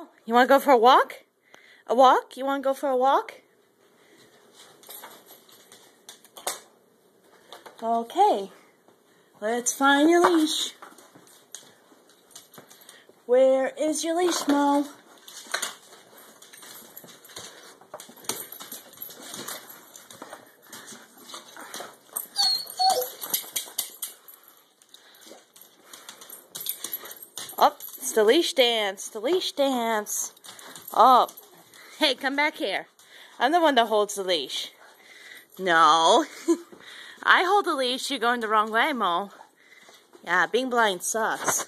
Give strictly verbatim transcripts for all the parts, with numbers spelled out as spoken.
You want to go for a walk? A walk? You want to go for a walk? Okay. Let's find your leash. Where is your leash, Mo? Oh, it's the leash dance. The leash dance. Oh, hey, come back here. I'm the one that holds the leash. No. I hold the leash. You're going the wrong way, Mo. Yeah, being blind sucks.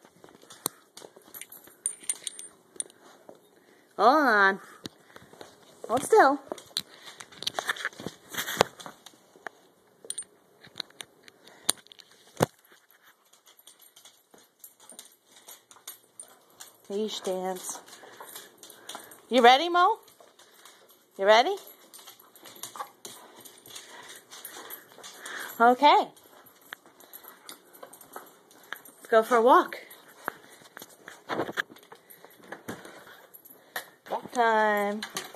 Hold on. Hold still. Leash dance. You ready, Mo? You ready? Okay. Let's go for a walk. Walk time.